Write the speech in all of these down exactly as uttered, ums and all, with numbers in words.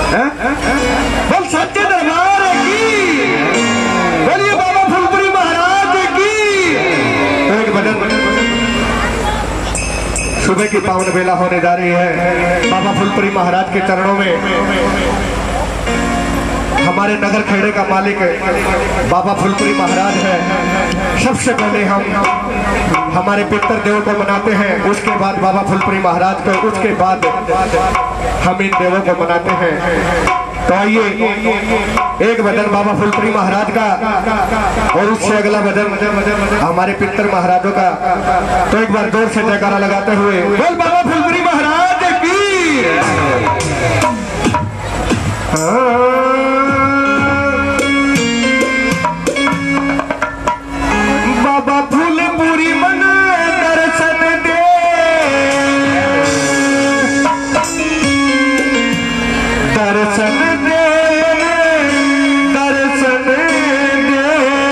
बोल सच्चे दरबार की, बोलिए बाबा फुलपुरी महाराज की। एक भजन सुबह की पावन बेला होने जा रही है। बाबा फुलपुरी महाराज के चरणों में हमारे नगर खेड़े का मालिक बाबा फुलपुरी महाराज है। सबसे पहले हम हमारे पितर देवों को मनाते हैं, उसके बाद बाबा फुलपुरी महाराज को, उसके बाद हम इन देवों को मनाते हैं। तो आइए एक भजन बाबा फुलपुरी महाराज का और उससे अगला भजन हमारे पितर महाराजों का। तो एक बार जोर से जयकारा लगाते हुए बोल बाबा फुलपुरी महाराज की। बाबा फुलपुरी मन दर्शन दे, दर्शन दे, दर्शन दे।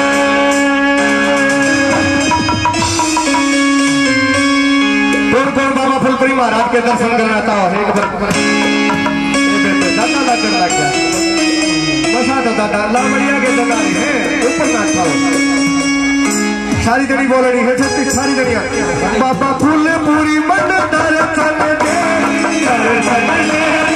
कौन कौन बाबा फुलपुरी महाराज के दर्शन करना चाहो? एक बार दादा लग लग गया बसा तो दादा लावड़िया के दादा है ऊपर ना खाओ। सारी जड़ी बोल रही है छत्तीस सारी जड़िया। बाबा फुलपुरी मन दर्शन दे, दर्शन दे।